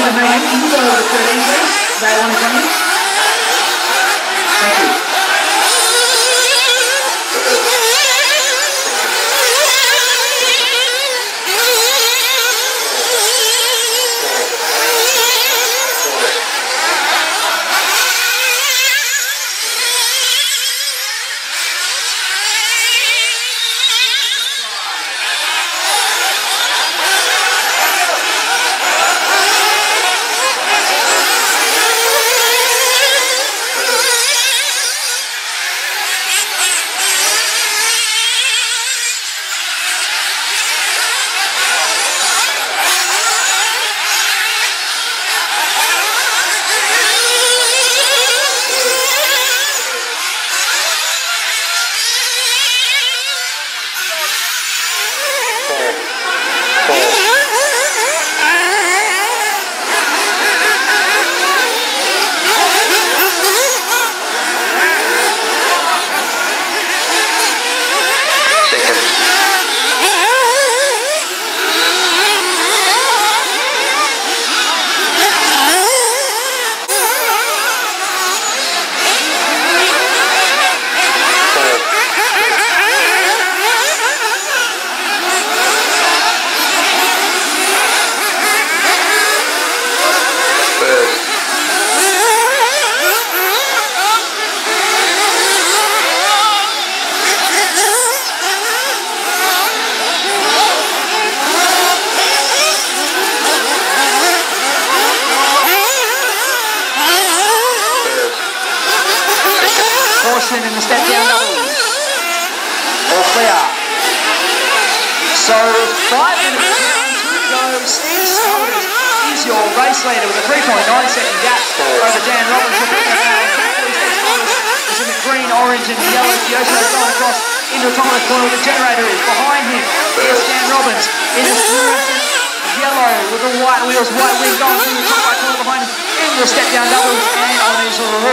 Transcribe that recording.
to hang in. Can you go over to 13, please? They want to come in. Thank you. Caution in the step down doubles. All clear. So 5 minutes down, 2 to go. Steve Scollers is your race leader with a 3.9-second gap over Dan Robbins. Steve Scollers is in the green, orange and yellow. Kyoto going across into the top of the corner where the generator is. Behind him is Dan Robbins in the fluorescent yellow with the white wheels, white wing going through the top right corner behind him into the step down doubles and on his roof.